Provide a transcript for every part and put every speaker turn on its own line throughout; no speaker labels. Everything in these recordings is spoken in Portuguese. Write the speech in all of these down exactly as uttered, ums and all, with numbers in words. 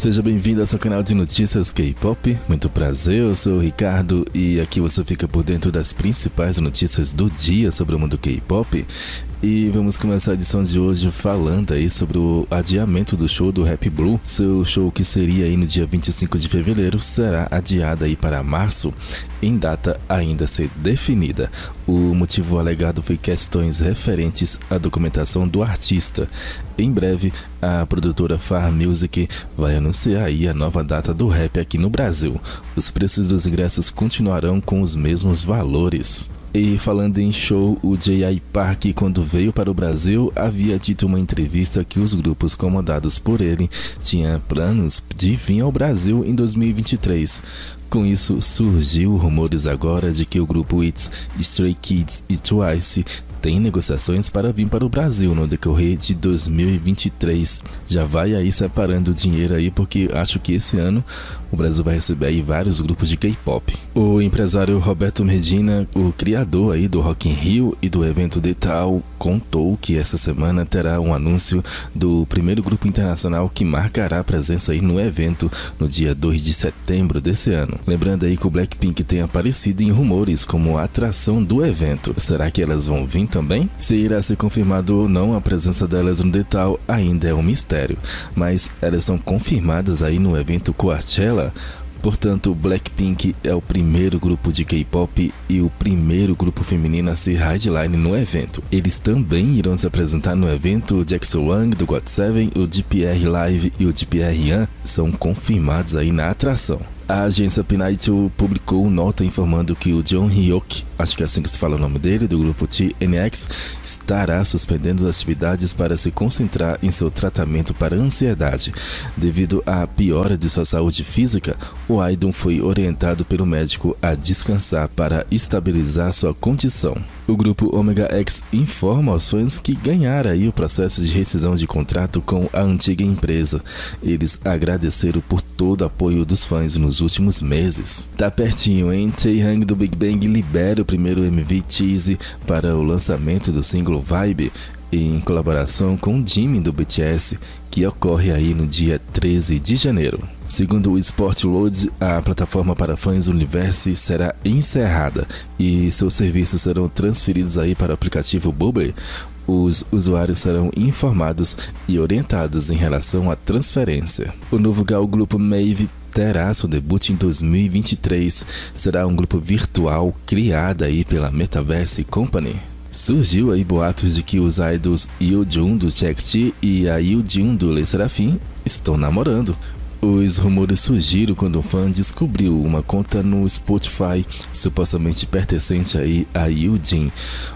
Seja bem-vindo ao seu canal de notícias K-pop. Muito prazer, eu sou o Ricardo e aqui você fica por dentro das principais notícias do dia sobre o mundo K-pop. E vamos começar a edição de hoje falando aí sobre o adiamento do show do Rap Blue. Seu show, que seria aí no dia vinte e cinco de fevereiro, será adiado aí para março, em data ainda a ser definida. O motivo alegado foi questões referentes à documentação do artista. Em breve, a produtora Far Music vai anunciar aí a nova data do rap aqui no Brasil. Os preços dos ingressos continuarão com os mesmos valores. E falando em show, o Jay Park, quando veio para o Brasil, havia dito em uma entrevista que os grupos comandados por ele tinham planos de vir ao Brasil em dois mil e vinte e três. Com isso, surgiu rumores agora de que o grupo I T Z, Stray Kids e Twice tem negociações para vir para o Brasil no decorrer de dois mil e vinte e três. Já vai aí separando o dinheiro aí, porque acho que esse ano o Brasil vai receber aí vários grupos de K-pop. O empresário Roberto Medina, o criador aí do Rock in Rio e do evento The Tal, contou que essa semana terá um anúncio do primeiro grupo internacional que marcará presença aí no evento no dia dois de setembro desse ano. Lembrando aí que o Blackpink tem aparecido em rumores como atração do evento. Será que elas vão vir também? Se irá ser confirmado ou não a presença delas no The Tal ainda é um mistério, mas elas são confirmadas aí no evento Coachella. Portanto, o Blackpink é o primeiro grupo de K-pop e o primeiro grupo feminino a ser headline no evento. Eles também irão se apresentar no evento. O Jackson Wang do God Seven, o D P R Live e o D P R Yan são confirmados aí na atração. A agência P nine publicou nota informando que o Jong Hyuk, acho que é assim que se fala o nome dele, do grupo T N X, estará suspendendo as atividades para se concentrar em seu tratamento para ansiedade. Devido à piora de sua saúde física, o idol foi orientado pelo médico a descansar para estabilizar sua condição. O grupo Omega X informa aos fãs que ganharam aí o processo de rescisão de contrato com a antiga empresa. Eles agradeceram por todo o apoio dos fãs nos últimos meses. Tá pertinho, hein? Taeyang do Big Bang libera o primeiro M V teaser para o lançamento do single Vibe, em colaboração com Jimin do B T S, que ocorre aí no dia treze de janeiro. Segundo o Sportload, a plataforma para fãs Universe será encerrada e seus serviços serão transferidos aí para o aplicativo Bubble. Os usuários serão informados e orientados em relação à transferência. O novo girl grupo Mave terá seu debut em dois mil e vinte e três. Será um grupo virtual criado aí pela Metaverse Company. Surgiu aí boatos de que os idols Yeojun do Jack e a Yeojin do Le Sserafim estão namorando. Os rumores surgiram quando um fã descobriu uma conta no Spotify supostamente pertencente aí a Yeojin.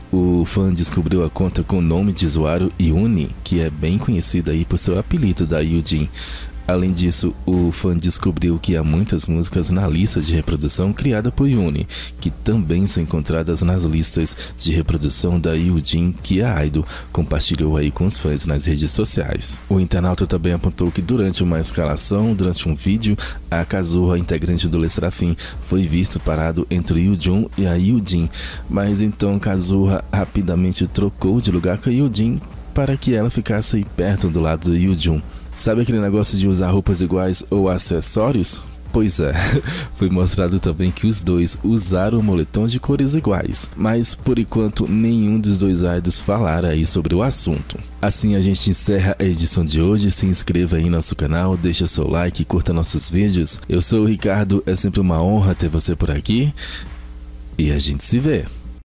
O fã descobriu a conta com o nome de usuário Yuni, que é bem conhecida aí por seu apelido da Yeojin. Além disso, o fã descobriu que há muitas músicas na lista de reprodução criada por Yuni, que também são encontradas nas listas de reprodução da Yeojin, que a idol compartilhou aí com os fãs nas redes sociais. O internauta também apontou que durante uma escalação, durante um vídeo, a Kazuha, integrante do Le Sserafim, foi visto parado entre o Yeojun e a Yeojin, mas então Kazuha rapidamente trocou de lugar com a Yeojin para que ela ficasse aí perto do lado do Yeojun. Sabe aquele negócio de usar roupas iguais ou acessórios? Pois é, foi mostrado também que os dois usaram moletons de cores iguais, mas por enquanto nenhum dos dois idols falaram aí sobre o assunto. Assim a gente encerra a edição de hoje. Se inscreva aí no nosso canal, deixa seu like e curta nossos vídeos. Eu sou o Ricardo, é sempre uma honra ter você por aqui e a gente se vê.